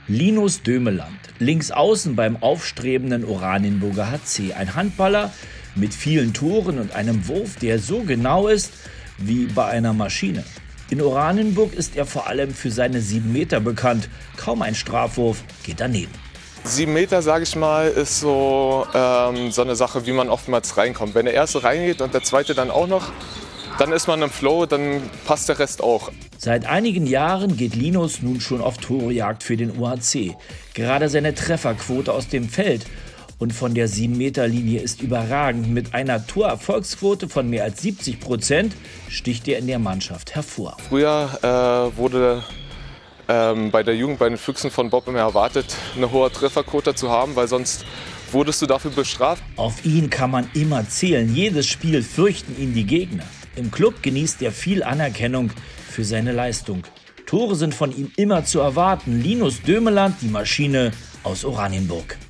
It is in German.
Linus Dömeland, links außen beim aufstrebenden Oranienburger HC. Ein Handballer mit vielen Toren und einem Wurf, der so genau ist wie bei einer Maschine. In Oranienburg ist er vor allem für seine 7 Meter bekannt. Kaum ein Strafwurf geht daneben. 7 Meter, sage ich mal, ist so eine Sache, wie man oftmals reinkommt. Wenn der erste reingeht und der zweite dann auch noch, dann ist man im Flow, dann passt der Rest auch. Seit einigen Jahren geht Linus nun schon auf Torejagd für den UHC. Gerade seine Trefferquote aus dem Feld und von der 7-Meter-Linie ist überragend. Mit einer Torerfolgsquote von mehr als 70% sticht er in der Mannschaft hervor. Früher wurde bei der Jugend, bei den Füchsen von Bob immer erwartet, eine hohe Trefferquote zu haben, weil sonst wurdest du dafür bestraft. Auf ihn kann man immer zählen. Jedes Spiel fürchten ihn die Gegner. Im Club genießt er viel Anerkennung für seine Leistung. Tore sind von ihm immer zu erwarten. Linus Dömeland, die Maschine aus Oranienburg.